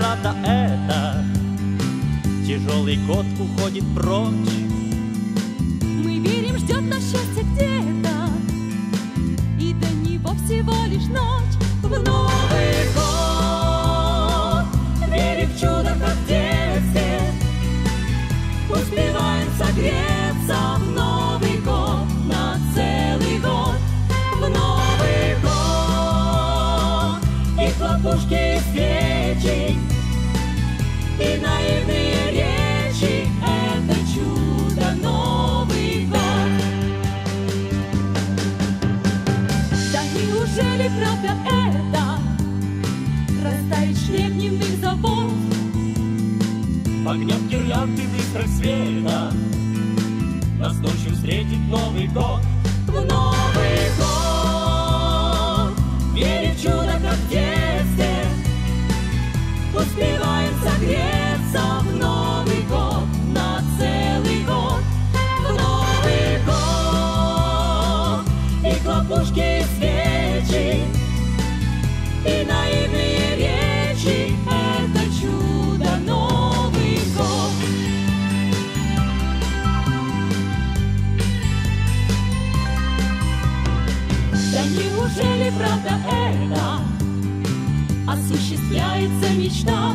правда это. Тяжелый год уходит прочь. Мы верим, ждет нас счастье где-то, и до него всего лишь ночь. В Новый год верим в чудо, как в детстве. Успеваем согреться в Новый год на целый год. В Новый год и хлопушки, и свечи, и наивные речи — это чудо Новый год. Да неужели правда это? Растает шлем дневных забот. В огнях гирлянды быстро света нас ночью встретит Новый год. В Новый год верим в чудо, как в детстве. Успеваем согреться в Новый год на целый год. В Новый год и хлопушки, и свечи, и наивные речи — это чудо Новый год. Да неужели правда это? Осуществляется мечта,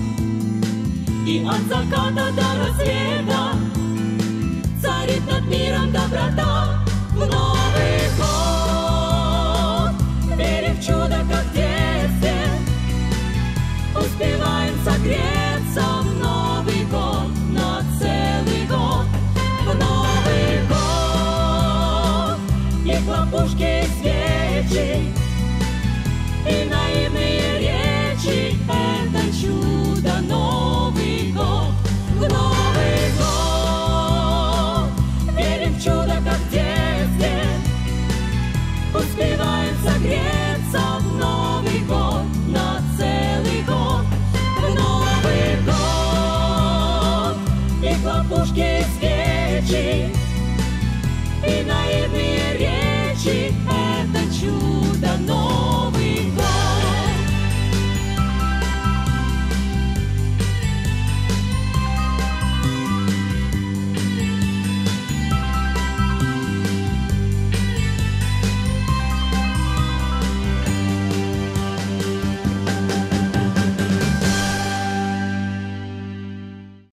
И от заката до рассвета царит над миром доброта. В Новый год верим в чудо, как в детстве. Успеваем согреться в Новый год на целый год. В Новый год и хлопушки, и свечи, и наивные речи — это чудо Новый год. В Новый год верим в чудо, как в детстве. Успеваем согреться в Новый год на целый год. В Новый год и хлопушки, и свечи, и наивные речи — это чудо Новый год.